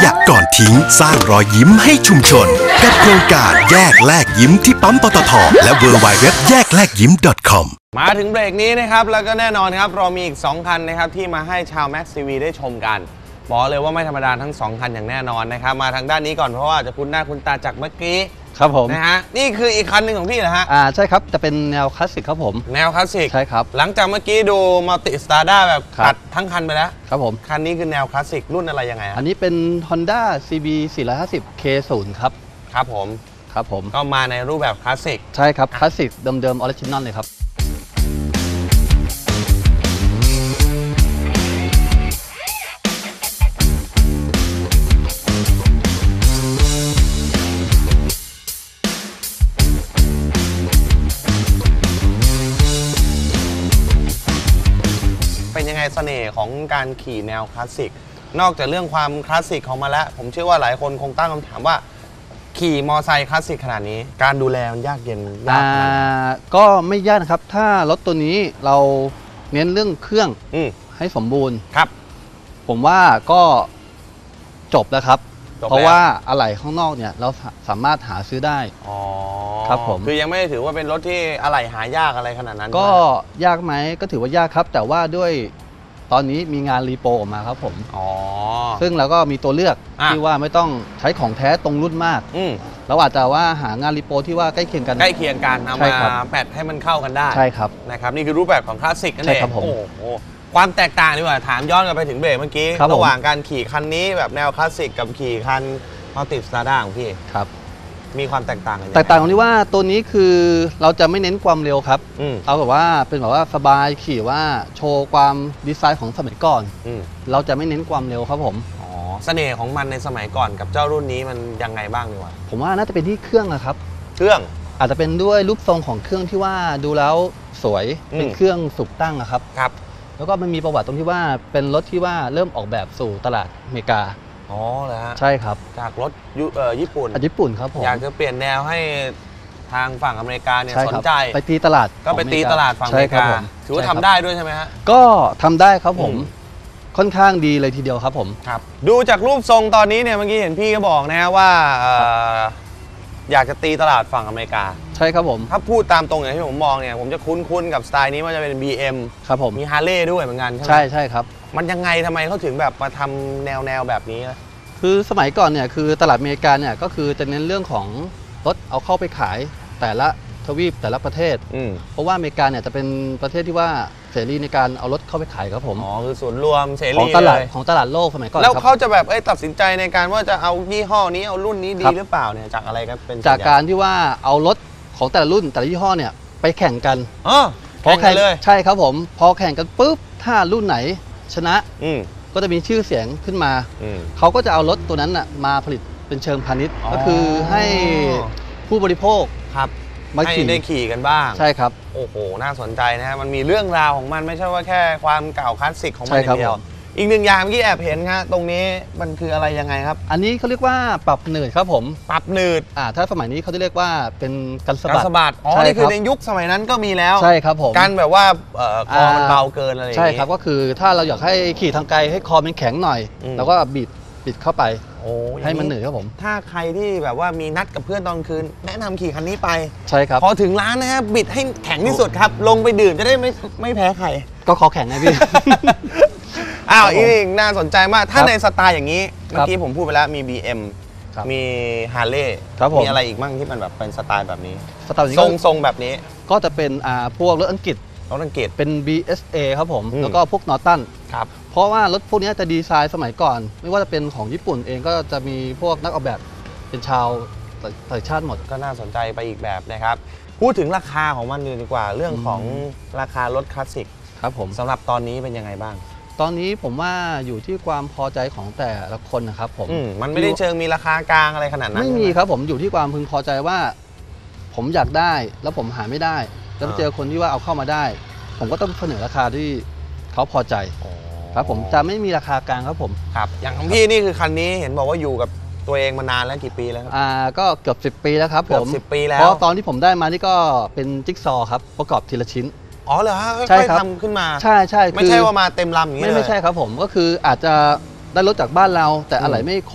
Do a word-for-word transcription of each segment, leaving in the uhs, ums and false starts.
ะก่อนทิ้งสร้างรอยยิ้มให้ชุมชนกับโครงการแยกแลกยิ้มที่ปั๊มปตทและ ดับเบิลยู ดับเบิลยู ดับเบิลยู ดอท แยกแลกยิ้ม ดอท คอมมาถึงเบรกนี้นะครับแล้วก็แน่นอนครับเรามีอีกสองคันนะครับที่มาให้ชาว Max ที วี ได้ชมกันบอกเลยว่าไม่ธรรมดาทั้งสองคันอย่างแน่นอนนะครับมาทางด้านนี้ก่อนเพราะว่าจะคุ้นหน้าคุ้นตาจากเมื่อกี้ครับผมนะฮะนี่คืออีกคันหนึ่งของพี่เหรอฮะอ่าใช่ครับจะเป็นแนวคลาสสิกครับผมแนวคลาสสิกใช่ครับหลังจากเมื่อกี้ดูมัลติสตาร์ด้าแบบตัดทั้งคันไปแล้วครับผมคันนี้คือแนวคลาสสิกรุ่นอะไรยังไงอันนี้เป็น Honda ซี บี สี่ร้อยห้าสิบ เค ศูนย์ ครับครับผมครับผมก็มาในรูปแบบคลาสสิกใช่ครับคลาสสิกเดิมๆออริจินอลเลยครับเป็นยังไงเสน่ห์ของการขี่แนวคลาสสิกนอกจากเรื่องความคลาสสิกของมาแล้วผมเชื่อว่าหลายคนคงตั้งคำถามว่าขี่มอไซค์คลาสสิกขนาดนี้การดูแลมันยากเย็นยากไหมก็ไม่ยากนะครับถ้ารถตัวนี้เราเน้นเรื่องเครื่องอให้สมบูรณ์ครับผมว่าก็จบแล้วครับเพราะว่าอะไหล่ข้างนอกเนี่ยเราสามารถหาซื้อได้อ๋อครับผมคือยังไม่ได้ถือว่าเป็นรถที่อะไหล่หายากอะไรขนาดนั้นก็ยากไหมก็ถือว่ายากครับแต่ว่าด้วยตอนนี้มีงานรีโปรออกมาครับผมอ๋อซึ่งเราก็มีตัวเลือกที่ว่าไม่ต้องใช้ของแท้ตรงรุ่นมากเราอาจจะว่าหางานรีโปรที่ว่าใกล้เคียงกันใกล้เคียงกันเอามาแปะให้มันเข้ากันได้ใช่ครับนะครับนี่คือรูปแบบของคลาสสิกนั่นเองโอ้โหความแตกต่างดีกว่าถามย้อนกลับไปถึงเบรกเมื่อกี้ระหว่างการขี่คันนี้แบบแนวคลาสสิกกับขี่คันมัลติสตาร์ด้าของพี่ครับมีความแตกต่างกันแตกต่างตรงที่ว่าตัวนี้คือเราจะไม่เน้นความเร็วครับเอาแบบว่าเป็นแบบว่าสบายขี่ว่าโชว์ความดีไซน์ของสมัยก่อนเราจะไม่เน้นความเร็วครับผมอ๋อเสน่ห์ของมันในสมัยก่อนกับเจ้ารุ่นนี้มันยังไงบ้างดีกว่าผมว่าน่าจะเป็นที่เครื่องนะครับเครื่องอาจจะเป็นด้วยรูปทรงของเครื่องที่ว่าดูแล้วสวยเป็นเครื่องสูบตั้งนะครับครับแล้วก็มันมีประวัติตรงที่ว่าเป็นรถที่ว่าเริ่มออกแบบสู่ตลาดอเมริกาอ๋อเหรอฮะใช่ครับจากรถญี่ปุ่นญี่ปุ่นครับผมอยากจะเปลี่ยนแนวให้ทางฝั่งอเมริกาเนี่ยสนใจไปตีตลาดก็ไปตีตลาดฝั่งอเมริกาถือว่าทำได้ด้วยใช่ไหมฮะก็ทำได้ครับผมค่อนข้างดีเลยทีเดียวครับผมครับดูจากรูปทรงตอนนี้เนี่ยเมื่อกี้เห็นพี่ก็บอกนะว่าอยากจะตีตลาดฝั่งอเมริกาใช่ครับผมถ้าพูดตามตรงอย่างที่ผมมองเนี่ยผมจะคุ้นๆกับสไตล์นี้ว่าจะเป็น บี เอ็มครับผมมีฮาร์เลย์ด้วยเหมือนกันใช่ไหมใช่ใช่ครับมันยังไงทำไมเขาถึงแบบมาทำแนวแนวแบบนี้คือสมัยก่อนเนี่ยคือตลาดอเมริกาเนี่ยก็คือจะเน้นเรื่องของรถเอาเข้าไปขายแต่ละทวีปแต่ละประเทศเพราะว่าอเมริกาเนี่ยจะเป็นประเทศที่ว่าเสรีในการเอารถเข้าไปขายครับผมอ๋อคือส่วนรวมเสรีของตลาดของตลาดโลกสมัยก่อนแล้วเขาจะแบบเอ้ตัดสินใจในการว่าจะเอายี่ห้อนี้เอารุ่นนี้ดีหรือเปล่าเนี่ยจากอะไรครับเป็นจากการที่ว่าเอารถของแต่ละรุ่นแต่ละยี่ห้อเนี่ยไปแข่งกันอ๋อแข่งกันเลยใช่ครับผมพอแข่งกันปุ๊บถ้ารุ่นไหนชนะก็จะมีชื่อเสียงขึ้นมาเขาก็จะเอารถตัวนั้นน่ะมาผลิตเป็นเชิงพาณิชย์ก็คือให้ผู้บริโภคครับให้ได้ขี่กันบ้างใช่ครับโอ้โหน่าสนใจนะฮะมันมีเรื่องราวของมันไม่ใช่ว่าแค่ความเก่าคลาสสิกของมันอย่างเดียวอีกหนึ่งอย่างเมื่อกี้แอบเห็นครับตรงนี้มันคืออะไรยังไงครับอันนี้เขาเรียกว่าปรับหนืดครับผมปรับหนืดอ่าถ้าสมัยนี้เขาจะเรียกว่าเป็นกันสะบัดกันสะบัดอ๋อนี่คือในยุคสมัยนั้นก็มีแล้วใช่ครับผมการแบบว่าคอมันเบาเกินอะไรอย่างนี้ใช่ครับก็คือถ้าเราอยากให้ขี่ทางไกลให้คอมันแข็งหน่อยแล้วก็บิดบิดเข้าไปให้มันหนืดครับผมถ้าใครที่แบบว่ามีนัดกับเพื่อนตอนคืนแนะนำขี่คันนี้ไปใช่ครับพอถึงร้านนะครับบิดให้แข็งที่สุดครับลงไปดื่มจะได้ไม่ไม่แพ้ใครก็คอแข็งไงพี่อ้าวอีกน่าสนใจมากถ้าในสไตล์อย่างนี้เมื่อกี้ผมพูดไปแล้วมี บี เอ็ม มีฮาร์เลย์มีอะไรอีกมั่งที่มันแบบเป็นสไตล์แบบนี้สไตล์ทรงทรงแบบนี้ก็จะเป็นอ่าพวกรถอังกฤษรถอังกฤษเป็น บี เอส เอ ครับผมแล้วก็พวกนอร์ตันครับเพราะว่ารถพวกนี้จะดีไซน์สมัยก่อนไม่ว่าจะเป็นของญี่ปุ่นเองก็จะมีพวกนักออกแบบเป็นชาวต่างชาติหมดก็น่าสนใจไปอีกแบบนะครับพูดถึงราคาของมันดีกว่าเรื่องของราคารถคลาสสิกครับผมสำหรับตอนนี้เป็นยังไงบ้างตอนนี้ผมว่าอยู่ที่ความพอใจของแต่ละคนนะครับผมมันไม่ได้เชิงมีราคากลางอะไรขนาดนั้นไม่มีครับผมอยู่ที่ความพึงพอใจว่าผมอยากได้แล้วผมหาไม่ได้แล้วไปเจอคนที่ว่าเอาเข้ามาได้ผมก็ต้องเสนอราคาที่เขาพอใจครับผมจะไม่มีราคากลางครับผมครับอย่างของพี่นี่คือคันนี้เห็นบอกว่าอยู่กับตัวเองมานานแล้วกี่ปีแล้วครับอ่าก็เกือบสิบปีแล้วครับผมเกือบสิบปีแล้วเพราะตอนที่ผมได้มานี่ก็เป็นจิ๊กซอว์ครับประกอบทีละชิ้นอ๋อเหรอฮะค่อยๆทำขึ้นมาใช่ใช่ไม่ใช่ว่ามาเต็มลำอย่างนี้ไม่ไม่ใช่ครับผมก็คืออาจจะได้รถจากบ้านเราแต่อะไรไม่ครบ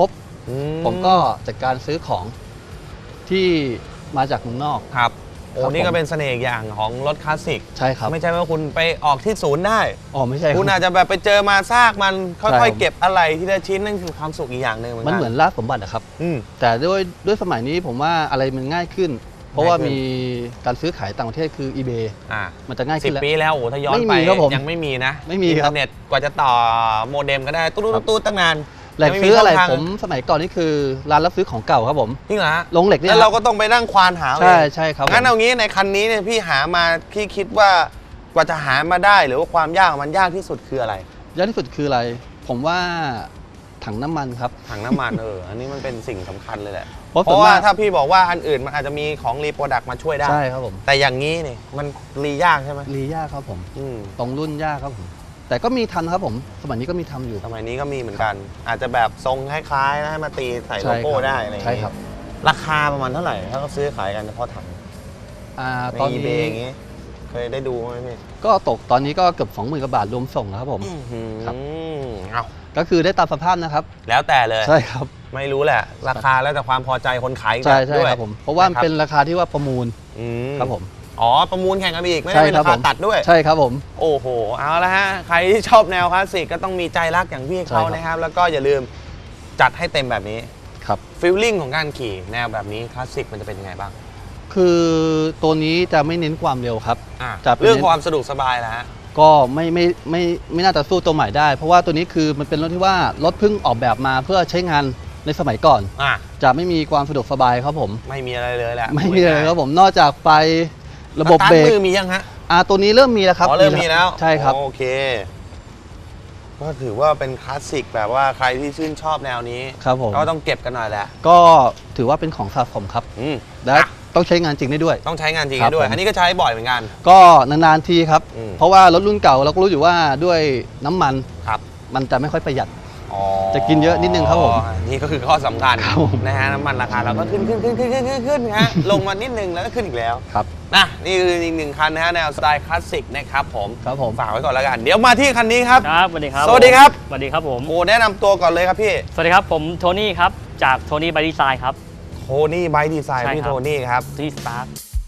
ผมก็จัดการซื้อของที่มาจากเมืองนอกครับโอ้ครับนี่ก็ผมเป็นเสน่ห์อีกอย่างของรถคลาสสิกใช่ครับไม่ใช่ว่าคุณไปออกที่ศูนย์ได้อ๋อไม่ใช่รับคุณอาจจะแบบไปเจอมาซากมันใช่ค่อยครับๆเก็บอะไรทีละชิ้นนั่นคือความสุขอีกอย่างหนึ่งเหมือนมันกันเหมือนล่าสมบัติอะครับอืมแต่ด้วยด้วยสมัยนี้ผมว่าอะไรมันง่ายขึ้น เพราะว่าง่ายขึ้นมีการซื้อขายต่างประเทศคือ eBay อ่ามันจะง่ายสิขึ้บนแล้วปีแล้วโอ้โหถ้าย้อนไม่ไปมีครับผมยังไม่มีนะไม่มีอินครัเทอบ ร์เน็ตกว่าจะต่อโมเด็มก็ได้ตู้ครับตู้ตั้งนานแหล่งยังซื้ออะไรช่งทางผมสมัยก่อนนี่คือร้านรับซื้อของเก่าครับผมจริงเหรอฮะลงเหล็กเนี่ยแล้วเราก็ต้องไปนั่งควานหาใช่เองใช่ครับงั้นผมเอางี้ในคันนี้เนี่ยพี่หามาพี่คิดว่ากว่าจะหามาได้หรือว่าความยากของมันยากที่สุดคืออะไรยากที่สุดคืออะไร ผมว่าถังน้ำมันครับถังน้ำมัน เอออันนี้มันเป็นสิ่งสำคัญเลยแหละเพราะเพส่วนราะว่ามากถ้าพี่บอกว่าอันอื่นมันอาจจะมีของรีโปรดักต์มาช่วยได้ใช่ครับผมแต่อย่างนี้เนี่ยมันรียากใช่ไหมรียากครับผมอืมตรงรุ่นยากครับผม แต่ก็มีทันครับผม สมัยนี้ก็มีทำอยู่สมัยนี้ก็มีเหมือนกัน อาจจะแบบทรงคล้ายๆนะให้มาตีใส่โลโก้ใช่ครับได้อะไรอย่างใช่งี้ครับราคาประมาณเท่าไหร่ถ้าเขาซื้อขายกันเฉพาะถังอ่าในตอนอีเบนี้อย่างงี้เคยได้ดูไหมพี่ก็ตกตอนนี้ก็เกือบสองหมื่นกว่าบาทรวมส่งแล้วครับผม ครับเอาก็คือได้ตามสภาพนะครับแล้วแต่เลยใช่ครับไม่รู้แหละ ราคาแล้วแต่ความพอใจคนขายใช่ใช่ด้วยครับผม เพราะว่ามันคบเป็นราคาที่ว่าประมูลอืมครับผมอ๋อประมูลแข่งกันอีกไม่ใช่ได้เป็นครัราบคาผมตัดด้วยใช่ครับผมโอ้โห เอาละฮะ ใครที่ชอบแนวคลาสสิกก็ต้องมีใจรักอย่างพี่เขาใช่ครับนะครับ แล้วก็อย่าลืมจัดให้เต็มแบบนี้ครับฟีลลิ่งของการขี่แนวแบบนี้คลาสสิกมันจะเป็นยังไงบ้างคือตัวนี้จะไม่เน้นความเร็วครับอ่ะจะเป็นเรื่องความสะดวกสบายแล้วฮะก็ไม่ไม่ไม่ไม่น่าจะสู้ตัวใหม่ได้ เพราะว่าตัวนี้คือมันเป็นรถที่ว่ารถเพิ่งออกแบบมาเพื่อใช้งานในสมัยก่อนอ่ะจะไม่มีความสะดวกสบายครับผมไม่มีอะไรเลยแหละไม่มีเลยครับผม นอกจากไฟระบบสตาเบรร์ทกมือมียังฮะอ่าตัวนี้เริ่มมีแล้วครับอ๋อเริ่มมีแล้วใช่ครับโอเค ก็ถือว่าเป็นคลาสสิกแบบว่าใครที่ชื่นชอบแนวนี้ครับผมก็ต้องเก็บกันหน่อยแหละก็ถือว่าเป็นของสะสมครับอืมและอ่ะต้องใช้งานจริงได้ด้วยต้องใช้งานจริงครับด้วยผมอันนี้ก็ใช้บ่อยเหมือนกันก็นานๆทีครับอืมเพราะว่ารถรุ่นเก่าเราก็รู้อยู่ว่าด้วยน้ำมันครับมันจะไม่ค่อยประหยัดอ๋อจะกินเยอะนิดนึงครับผมนี่ก็คือข้อสำคัญครับผมนะฮะน้ำมันราคาเราก็ขึ้นขึ้นขึ้นขึ้นขึ้นขึ้นขึ้นฮะ ลงมานิดนึงแล้วก็ขึ้นอีกแล้วครับนะนี่คืออีกหนึ่งคันนะฮะแนวสไตล์คลาสสิกนะครับผมครับผมฝากไว้ก่อนแล้วกัน เดี๋ยวมาที่คันนี้ครับครับสวัสดีครับสวัสดีครับสวัสดีครับผมโอ้แนะนำตัวก่อนเลยครับพี่สวัสดีครับผมโทนี่ครับจากโทนี่บายดีไซน์ครับโทนี่ไบค์ดีไซน์ใช่พี่ครับโทนี่ครับที่สตาร์ท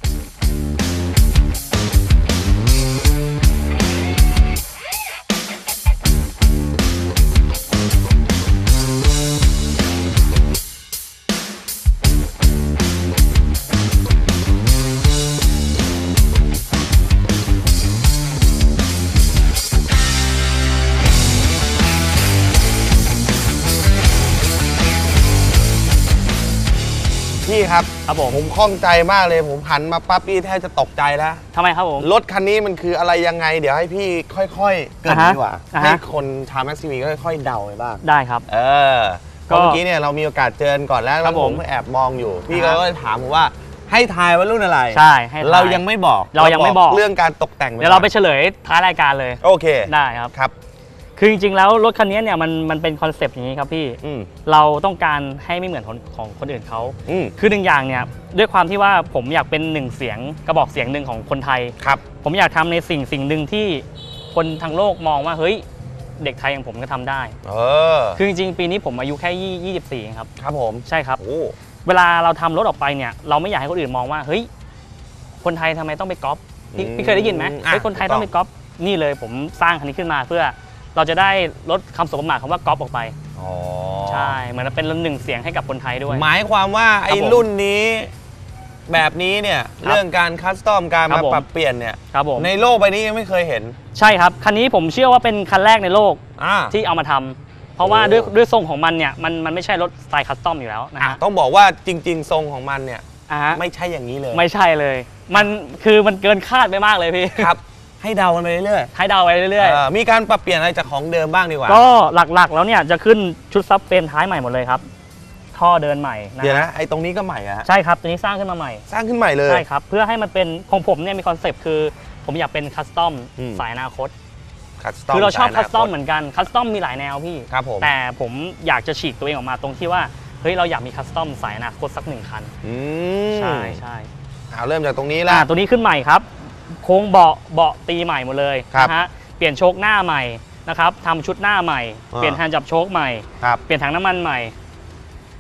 พี่ครับครับผมผมข้องใจมากเลย ผมหันมาปั๊บพี่แทบจะตกใจแล้วทำไมครับผมรถคันนี้มันคืออะไรยังไง เดี๋ยวให้พี่ค่อยๆ เกรินอ่าฮะดีกว่าอ่าฮะให้คนชาวแม็กซิมีก็ค่อยๆเดาไปบ้างได้ครับเออก็ก็เมื่อกี้เนี่ยเรามีโอกาสเจอกันก่อนแล้วครัแล้วบผผม มก็แอบมองอยู่ พี่อ่าก็ฮะเลยถามผมว่าให้ทายว่ารุ่นอะไรใช่ให้ทเรายังไม่บอกเรายังไม่บอกเรื่องการตกแต่งเดี๋ยวเราไปเฉลยท้ายรายการเลยโอเคได้ครับครับคือจริงๆแล้วรถคันนี้เนี่ยมันมันเป็นคอนเซปต์อย่างนี้ครับพี่อืมเราต้องการให้ไม่เหมือนของของคนอื่นเขาอืมคือหนึ่งอย่างเนี่ยด้วยความที่ว่าผมอยากเป็นหนึ่งเสียงกระบอกเสียงหนึ่งของคนไทยครับผมอยากทำในสิ่งสิ่งหนึ่งที่คนทั้งโลกมองว่าเฮ้ยเด็กไทยอย่างผมก็ทำได้เออคือจริงๆปีนี้ผมอายุแค่ยี่สิบสี่เองครับครับผมใช่ครับโอ้เวลาเราทำรถออกไปเนี่ยเราไม่อยากให้คนอื่นมองว่าเฮ้ยคนไทยทำไมต้องไปก๊อปพี่พี่เคยได้ยินไหมอ่ะเฮ้ยคนไทยต้องไปก๊อปนี่เลยผมสร้างคันนี้ขึ้นมาเพื่อ เราจะได้ลดคำสบประมาทคำว่าก๊อปออกไปอ๋อใช่เหมือนเป็นหนึ่งเสียงให้กับคนไทยด้วยหมายความว่าไอ้ครับผมรุ่นนี้ แบบนี้เนี่ยครับเรื่องการคัสตอมการครัมาบผมปรับเปลี่ยนเนี่ยครับผมในโลกใบนี้ยังไม่เคยเห็นใช่ครับคันนี้ผมเชื่อว่าเป็นคันแรกในโลกอ่าที่เอามาทำเพราะว่าโอ้ด้วยด้วยทรงของมันเนี่ยมันมันไม่ใช่รถสไตล์คัสตอมอยู่แล้วนะอ่ะฮะต้องบอกว่าจริง ๆ ทรงของมันเนี่ยอ่าฮะไม่ใช่อย่างนี้เลยไม่ใช่เลย มันคือมันเกินคาดไปมากเลยพี่ครับ ให้เดากันไปเรื่อยให้เดาไปๆเรื่อยเอ่อมีการปรับเปลี่ยนอะไรจากของเดิมบ้างดีกว่าๆ ก็หลักๆ แล้วเนี่ยจะขึ้นชุดซับเฟรมท้ายใหม่หมดเลยครับ ท่อเดินใหม่นะเดี๋ยวนะไอ้ตรงนี้ก็ใหม่อะฮะใช่ครับตัวนี้สร้างขึ้นมาใหม่สร้างขึ้นใหม่เลยใช่ครับ เพื่อให้มันเป็นของผมเนี่ยมีคอนเซปต์คือ ผมอยากเป็นคัสตอมอืมสายอนาคตคัสตอมคือเราชอบสยคัสตอมนาเหมือนกันคัสตอมมีหลายแนวพี่ครับผมแต่ผมอยากจะฉีกตัวเองออกมาตรงที่ว่าเฮ้ยเราอยากมีคัสตอมสายอนาคตสักหนึ่งคันอืมใช่ใช่เอาเริ่มจากตรงนี้อ่าละตัวนี้ขึ้นใหม่ครับ โค้งเบาะเบาะตีใหม่หมดเลยครับนะฮะเปลี่ยนโชคหน้าใหม่นะครับทำชุดหน้าใหม่อ่าเปลี่ยนแฮนด์จับโชคใหม่ครับเปลี่ยนถังน้ำมันใหม่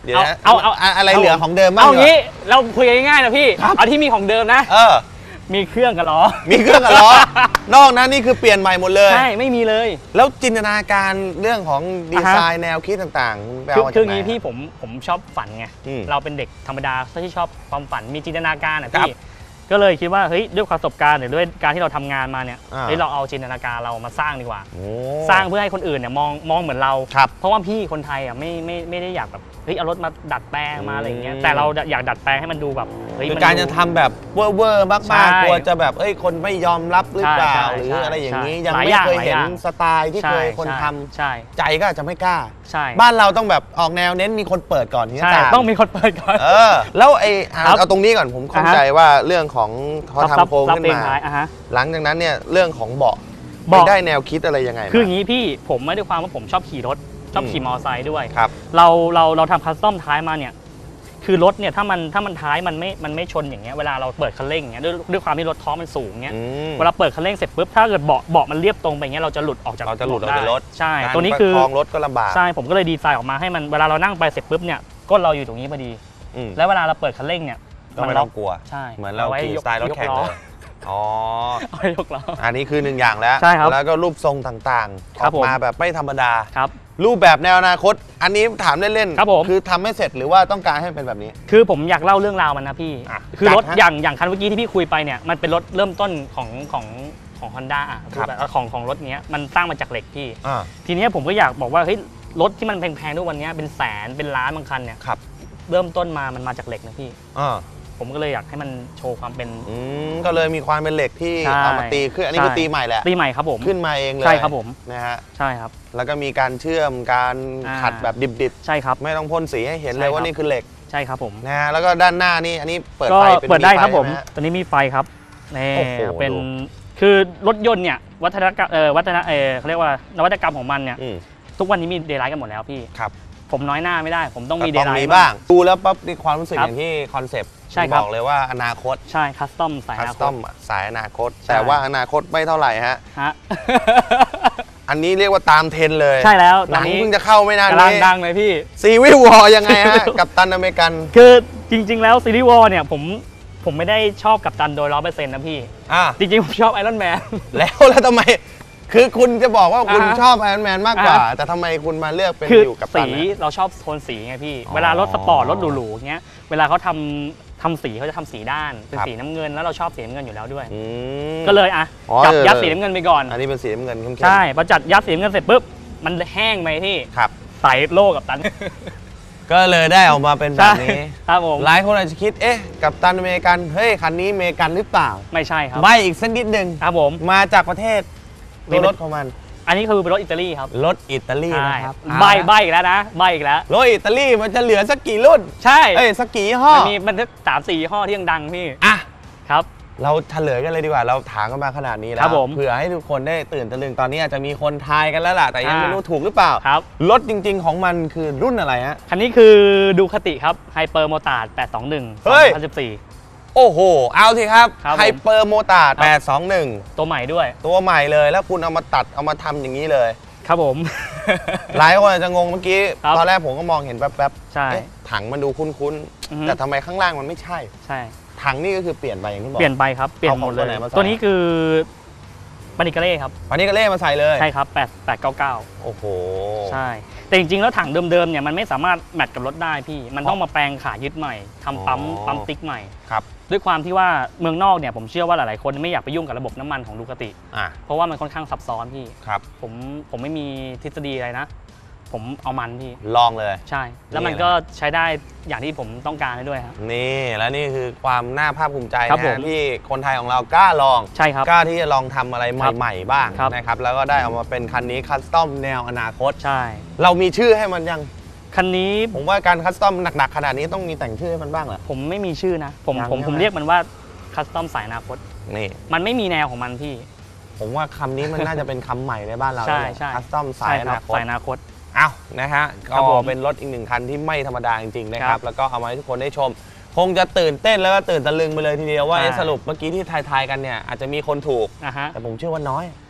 เดี๋ยวเอาเอาเอาอะไรเหลือของเดิมบ้างเอางี้เราคุยง่ายๆนะพี่ครับเอาที่มีของเดิมนะเออมีเครื่องกับล้อมีเครื่องกับล้อนอกนั้นนี่คือเปลี่ยนใหม่หมดเลยใช่ไม่มีเลยแล้วจินตนาการเรื่องของดีไซน์แนวคิดต่างๆไปคือเอามาคือจากไหนงี้พี่ผมผมชอบฝันไงอืมเราเป็นเด็กธรรมดาที่ชอบความฝันมีจินตนาการอ่ะครับพี่ก็เลยคิดว่าเฮ้ยด้วยประสบการณ์หรือด้วยการที่เราทำงานมาเนี่ยอ่าเฮ้ยเราเอาจินตนาการเรามาสร้างดีกว่าโอ้สร้างเพื่อให้คนอื่นเนี่ยมองมองเหมือนเราครับเพราะว่าพี่คนไทยอ่ะไม่ไม่ไม่ได้อยากแบบเฮ้ยเอารถมาดัดแปลงมาอะไรอย่างเงี้ยอืมแต่เราอยากดัดแปลงให้มันดูแบบเฮ้ยคือมันการดูจะทำแบบเวอร์ๆใช่มากๆ กลัวจะแบบเอ้ยคนไม่ยอมรับหรือเปล่าใช่หรือใช่อะไรอย่างนี้ใช่ยังหลายไม่อย่างเคยหลายเห็นอย่างสไตล์ที่ใช่เคยคนใช่ทำใช่ใจก็อาจจะไม่กล้าใช่บ้านเราต้องแบบออกแนวเน้นมีคนเปิดก่อนที่จะใช่ตามต้องมีคนเปิดก่อนเออแล้วไอ้อ่ะครับเอาตรงนี้ก่อนผมเข้าอ่าฮะใจว่าเรื่องของเขาทำโครงรับขึ้นเพลงมาท้ายอ่ะฮะหลังจากนั้นเนี่ยเรื่องของเบาะเบาะไปได้แนวคิดอะไรยังไงคืออมาย่างนี้พี่ผมไม่ได้ความว่าผมชอบขี่รถชอบขี่มอเตอร์ไซค์ด้วยครับเราเราเราทำคัสตอมท้ายมาเนี่ยคือรถเนี่ยถ้ามันถ้ามันท้ายมันไม่มันไม่ชนอย่างเงี้ยเวลาเราเปิดคันเร่งอย่างเงี้ยด้วยด้วยความที่รถท้องมันสูงเงี้ยอืมเวลาเปิดคันเร่งเสร็จปุ๊บถ้าเกิดเบาะเบาะมันเรียบตรงไปเงี้ยเราจะหลุดออกจากเราจะหลุดออกจากได้รถใช่การตัวนี้คือประคองรถก็ลำบากใช่ผมก็เลยดีไซน์ออกมาให้มันเวลาเรานั่งไปเสร็จปุ๊บเนี่ยก้นเราอยู่ตรงนี้พอดีอืมแล้วเวลาเราเปิดคันเร่งเนี่ยก็ไม่ต้องกลัวใช่เหมือนเราไว้ขี่ยสไตล์รถแข่งยกเลยอ๋อเอาไว้ยกล้ออันนี้คือหนึ่งอย่างแล้วใช่ครับแล้วก็รูปทรงต่างๆคอรัอบ กผมมาแบบไม่ธรรมดาครับรูปแบบแนวอนาคต อันนี้ถามเล่นๆครับผมคือทำไม่เสร็จหรือว่าต้องการให้เป็นแบบนี้คือผมอยากเล่าเรื่องราวมันนะพี่อ่ะคือรถจัดฮะอย่างอย่างคันเมื่อกี้ที่พี่คุยไปเนี่ยมันเป็นรถเริ่มต้นของของของฮอนด้าอ่ะครับแบบของของรถเนี้ยมันสร้างมาจากเหล็กพี่อ่าทีเนี้ยผมก็อยากบอกว่าเฮ้ยรถที่มันแพงๆทุกวันเนี้ยเป็นแสนเป็นล้านบางคันเนี่ยครับเริ่มต้นมามันมาจากเหล็กนะพี่อ่าผมก็เลยอยากให้มันโชว์ความเป็นอืมก็เลยมีความเป็นเหล็กที่ใช่เอามาตีขึ้นอันนี้คือใช่ตีใหม่แหละตีใหม่ครับผมขึ้นมาเองเลยใช่ครับผมนะฮะใช่ครับแล้วก็มีการเชื่อมการอ่าขัดแบบดิบใช่ครับๆ ไม่ต้องพ่นสีให้เห็นใช่เลยครับว่านี่คือเหล็กใช่ครับผมนะฮะแล้วก็ด้านหน้านี่อันนี้เปิดก็ไฟเป็นเปิดได้ครับฟผมใช่หฮะตัวนี้มีไฟครับนี่โอ้โหเป็นดูคือรถยนต์เนี่ยวัฒนกรรมเออวัฒนเออเขาเรียกว่านวัตกรรมของมันเนี่ยอืมทุกวันนี้มีเดย์ไลท์กันหมดแล้วพี่ครับผมน้อยหน้าไม่ได้ ผมต้องมีเดก็ย์ไลมีท์บ้างดูแล้วปั๊บนี่ความรู้สึกครัอบ ย่างที่คอนเซปต์ใช่ครับบอกเลยว่าอนาคตใช่คัสตอมสายคัอสนาคตอตมสายอนาคตใช่แต่ว่าอนาคตไม่เท่าไหร่ฮะฮะอันนี้เรียกว่าตามเทรนด์เลยใช่แล้วหนังตอนนี้เพิ่งจะเข้าไม่นานกำลังนี้ดังเลยพี่ซีวิววอยังไงฮะ กับตันอเมริกันคือจริง ๆ แล้วซีรีส์วอลเนี่ยผมผมไม่ได้ชอบกับตันโดยร้อยเปอร์เซ็นต์นะพี่อ่ะจริง ๆ ผมชอบไอรอนแมนแล้วแล้วทำไม คือคุณจะบอกว่าคุณอ่าฮะชอบไอรอนแมนมากกว่าอ่าฮะแต่ทำไมคุณมาเลือกเป็นคืออยู่กับตัสีนนะเราชอบโทนสีไงพี่อ๋อเวลารถสปอร์ตรถหรูๆเงี้ยเวลาเขาทำทำสีเขาจะทำสีด้านเป็นครับสีน้ำเงินแล้วเราชอบสีน้ำเงินอยู่แล้วด้วยอืมก็เลยอ่ะอ๋อจับเออยัดสีน้ำเงินไปก่อนอันนี้เป็นสีน้ำเงินเข้มๆใช่พอจัดยัดสีน้ำเงินเสร็จปุ๊บมันแห้งไปที่ครับใส่โล่กับตันก็เลยได้ออกมาเป็นแบบนี้ครับผมหลายคนอาจจะคิด เอ๊ะ กับตันอเมริกัน เฮ้ย คันนี้อเมริกันหรือเปล่าไม่ใช่ครับไม่อีกสักนิดหนึ่งครับผมมาจากประเทศมีตัวไหมรถของมันอันนี้คือเป็นรถอิตาลีครับรถอิตาลีใช่นะครับใบใบอีกแล้วนะใบอีกแล้วรถอิตาลีมันจะเหลือสักกี่รุ่นใช่เอ้ย สักกี่ยี่ห้อมันมีมันสามสี่ยี่ห้อที่ยังดังพี่อ่ะครับเราเฉลยกันเลยดีกว่า เราถามกันมาขนาดนี้แล้ครัวบผมเผื่อให้ทุกคนได้ตื่นตะลึง ตอนนี้อาจจะมีคนทายกันแล้วล่ะ แต่ยังอ่าไม่รู้ถูกหรือเปล่าครับรถจริง ๆ ของมันคือรุ่นอะไรฮะคันนี้คือดูคติครับไฮเปอร์โมตาร์ดแปดสองหนึ่งเฮ้ยพันสิบสี่โอ้โห เอาสิครับครับผมไฮเปอร์โมตาร์ดแปดสองหนึ่งตัวใหม่ด้วยตัวใหม่เลย แล้วคุณเอามาตัด เอามาทำอย่างนี้เลยครับผมหลายคนอาจจะงงเมื่อกี้ครับตอนแรกผมก็มองเห็นแป๊บใช่ๆเอ๊ะถังมันดูคุ้นอือฮึๆ แต่ทำไมข้างล่างมันไม่ใช่ใช่ถังนี่ก็คือเปลี่ยนไปอย่างที่บอกเปลี่ยนไปครับ เปลี่ยนหมดเลเอาของตัวย ไหนมาใส่ตัวนี้คือปานิกาเล่ครับวันนี้ก็เล่มาใส่เลยใช่ครับแปด แปดเก้าเก้าโอ้โหใช่ แต่จริงๆ แล้วถังเดิมๆ เนี่ยมันไม่สามารถแมทกับรถได้พี่ มันต้องมาแปลงขายึดใหม่ทำปั๊มอ๋อปั๊มติ๊กใหม่ครับด้วยความที่ว่าเมืองนอกเนี่ยผมเชื่อว่าหลายๆ คนไม่อยากไปยุ่งกับระบบน้ำมันของดูคาติอ่ะเพราะว่ามันค่อนข้างซับซ้อนพี่ครับผมผมไม่มีทฤษฎีอะไรนะ ผมเอามันพี่ลองเลยใช่ แล้วมันนี่แหละก็ใช้ได้อย่างที่ผมต้องการได้ด้วยครับนี่แล้วนี่คือความน่าภาคภูมิใจครับนะผฮะมที่คนไทยของเรากล้าลองใช่ครับกล้าที่จะลองทำอะไรครับใหม่ ๆ บ้างครับนะครับ แล้วก็ได้เอามาเป็นคันนี้คัสตอมแนวอนาคตใช่เรามีชื่อให้มันยังคันนี้ผมว่าการคัสตอมหนักๆขนาดนี้ต้องมีแต่งชื่อให้มันบ้างเหรอผมไม่มีชื่อนะ ผมยังผมใช่ผมไหมเรียกมันว่าคัสตอมสายอนาคตนี่มันไม่มีแนวของมันพี่ผมว่าคำนี้มันน่าจะเป็นคำใหม่ในบ้านเราใช่ใช่คัสตอมสายอใช่ครับนาคตสายอนาคตอ้าวนะฮะครัก็บผมเป็นรถอีกหนึ่งคันที่ไม่ธรรมดาจริงๆนะคครัรับบ แล้วก็เอามาให้ทุกคนได้ชม คงจะตื่นเต้นแล้วก็ตื่นตะลึงไปเลยทีเดียวว่าใช่เอ๊ะสรุปเมื่อกี้ที่ทายๆกันเนี่ยอาจจะมีคนถูกอ่ะฮะแต่ผมเชื่อว่าน้อย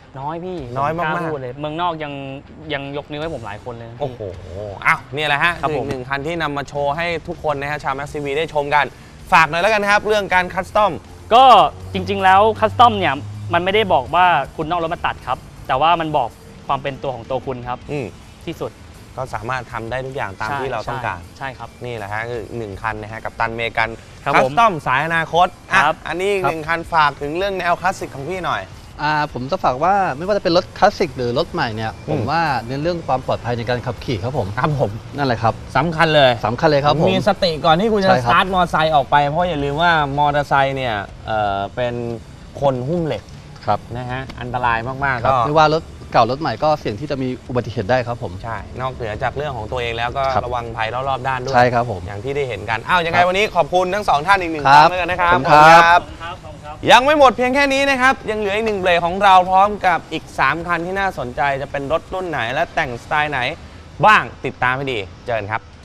น้อยพี่น้อยมากๆผล้พูดเลยเมืองนอกยังยังยกนิ้วให้ผมหลายคนเลยโอ้โหอ้าวนี่แหละฮะครับคือผอีมกหนึ่งคันที่นำมาโชว์ให้ทุกคนนะฮะชาวแม็กซีวีได้ชมกันฝากหน่อยแล้วกันนะครับเรื่องการคัสตอมก็จริงๆแล้วคัสตอมเนี่ยมันไม่ได้บอกว่าคุณต้องเอารถมาตัดครับ แต่ว่ามันบอกความเป็นตัวของตัวคุณครับอืมที่สุดก็สามารถทำได้ทุกอย่างตามใช่ที่เราต้องการใช่ครับนี่แหละฮะคือหนึ่งคันนะฮะกับตันเมกันครับคัผสมตอมสายอนาคตอ่ะครับอันนี้อีกครับหนึ่งคันฝากถึงเรื่องแนวคลาสสิกของพี่หน่อยอ่าผมจะฝากว่าไม่ว่าจะเป็นรถคลาสสิกหรือรถใหม่เนี่ยอืมผมว่าเน้นเรื่องความปลอดภัยในการขับขี่ครับผมครับผมนั่นแหละครับสำคัญเลยสำคัญเลยครับผมมีสติก่อนที่คุณจะใช่สครับตาร์ทมอเตอร์ไซค์ออกไปเพราะอย่าลืมว่ามอเตอร์ไซค์เนี่ยเอ่อเป็นคนหุ้มเหล็กครับนะฮะอันตรายมากๆครับก็ไม่ว่ารถเก่ารถใหม่ก็เสี่ยงที่จะมีอุบัติเหตุได้ครับผมใช่ นอกเหนือจากเรื่องของตัวเองแล้วก็ครับระวังภัยรอบๆด้านด้วยใช่ครับผมอย่างที่ได้เห็นกันอ้าวยังไงครับวันนี้ขอบคุณทั้งสองท่านอีกหนึ่งคครัรั้บงเลยนะครับขอบคุณครับขอบณยังไม่หมดเพียงแค่นี้นะครับยังเหลืออีกหนึ่งเบรกของเราพร้อมกับอีกสามคันที่น่าสนใจจะเป็นรถรุ่นไหนและแต่งสไตล์ไหนบ้างติดตามให้ดีเจอกันครับ